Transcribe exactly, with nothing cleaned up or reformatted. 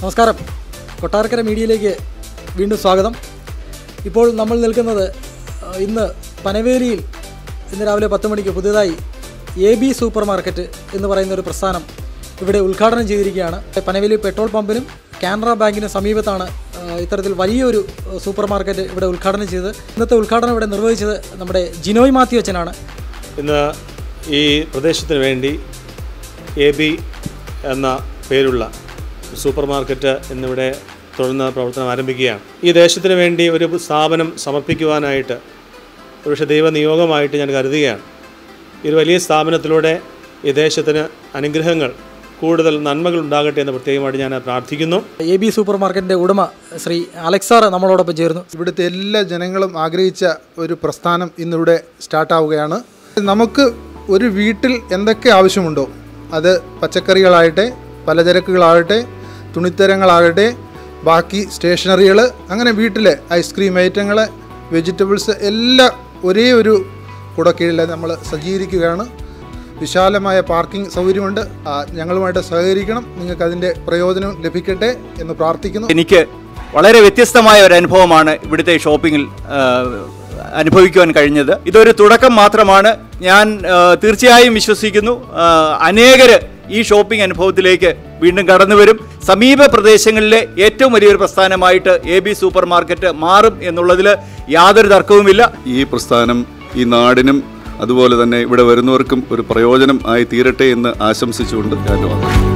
നമസ്കാരം, കൊട്ടാരക്കര മീഡിയയിലേക്ക് വീണ്ടും സ്വാഗതം. ഇപ്പോൾ നമ്മൾ നിൽക്കുന്നത് ഇന്ന് പനവേലിയിൽ ഇന്ന് രാവിലെ പത്ത് മണിക്ക് പുതിയതായി എ ബി സൂപ്പർ മാർക്കറ്റ് എന്ന് പറയുന്ന ഒരു പ്രസ്ഥാനം ഇവിടെ ഉദ്ഘാടനം ചെയ്തിരിക്കുകയാണ്. പനവേലി പെട്രോൾ പമ്പിനും കാനറ ബാങ്കിനും സമീപത്താണ് ഇത്തരത്തിൽ വലിയൊരു സൂപ്പർ മാർക്കറ്റ് ഇവിടെ ഉദ്ഘാടനം ചെയ്തത്. ഇന്നത്തെ ഉദ്ഘാടനം ഇവിടെ നിർവഹിച്ചത് നമ്മുടെ ജിനോയ് മാത്യു അച്ഛനാണ്. ഇന്ന് ഈ പ്രദേശത്തിന് വേണ്ടി എ ബി എന്ന പേരുള്ള സൂപ്പർ മാർക്കറ്റ് എന്നിവിടെ തുടർന്ന് പ്രവർത്തനം ആരംഭിക്കുകയാണ്. ഈ ദേശത്തിന് വേണ്ടി ഒരു സ്ഥാപനം സമർപ്പിക്കുവാനായിട്ട് ഒരുപക്ഷെ ദൈവനിയോഗമായിട്ട് ഞാൻ കരുതുകയാണ്. ഈ ഒരു വലിയ സ്ഥാപനത്തിലൂടെ ഈ ദേശത്തിന് അനുഗ്രഹങ്ങൾ, കൂടുതൽ നന്മകൾ ഉണ്ടാകട്ടെ എന്ന് പ്രത്യേകമായിട്ട് ഞാൻ പ്രാർത്ഥിക്കുന്നു. എ ബി സൂപ്പർ മാർക്കറ്റിൻ്റെ ഉടമ ശ്രീ അലക്സാർ നമ്മളോടൊപ്പം ചേർന്നു. ഇവിടുത്തെ എല്ലാ ജനങ്ങളും ആഗ്രഹിച്ച ഒരു പ്രസ്ഥാനം ഇന്നിവിടെ സ്റ്റാർട്ടാവുകയാണ്. നമുക്ക് ഒരു വീട്ടിൽ എന്തൊക്കെ ആവശ്യമുണ്ടോ, അത് പച്ചക്കറികളാകട്ടെ, പലചരക്കുകളാകട്ടെ, തുണിത്തരങ്ങളാകട്ടെ, ബാക്കി സ്റ്റേഷനറികൾ, അങ്ങനെ വീട്ടിലെ ഐസ്ക്രീം ഐറ്റങ്ങൾ, വെജിറ്റബിൾസ് എല്ലാം ഒരേ ഒരു കുടക്കീഴിൽ നമ്മൾ സജ്ജീകരിക്കുകയാണ്. വിശാലമായ പാർക്കിംഗ് സൗകര്യമുണ്ട്. ഞങ്ങളുമായിട്ട് സഹകരിക്കണം, നിങ്ങൾക്ക് അതിൻ്റെ പ്രയോജനം ലഭിക്കട്ടെ എന്ന് പ്രാർത്ഥിക്കുന്നു. എനിക്ക് വളരെ വ്യത്യസ്തമായ ഒരു അനുഭവമാണ് ഇവിടുത്തെ ഷോപ്പിങ്ങിൽ അനുഭവിക്കുവാൻ കഴിഞ്ഞത്. ഇതൊരു തുടക്കം മാത്രമാണ്. ഞാൻ തീർച്ചയായും വിശ്വസിക്കുന്നു അനേകർ ഈ ഷോപ്പിംഗ് അനുഭവത്തിലേക്ക് വീണ്ടും കടന്നു വരും. സമീപ പ്രദേശങ്ങളിലെ ഏറ്റവും വലിയൊരു പ്രസ്ഥാനമായിട്ട് എ ബി സൂപ്പർ മാർക്കറ്റ് മാറും എന്നുള്ളതിൽ യാതൊരു തർക്കവുമില്ല. ഈ പ്രസ്ഥാനം ഈ നാടിനും അതുപോലെ തന്നെ ഇവിടെ വരുന്നവർക്കും ഒരു പ്രയോജനം ആയി തീരട്ടെ എന്ന് ആശംസിച്ചുകൊണ്ട് ഞാൻ വന്നു.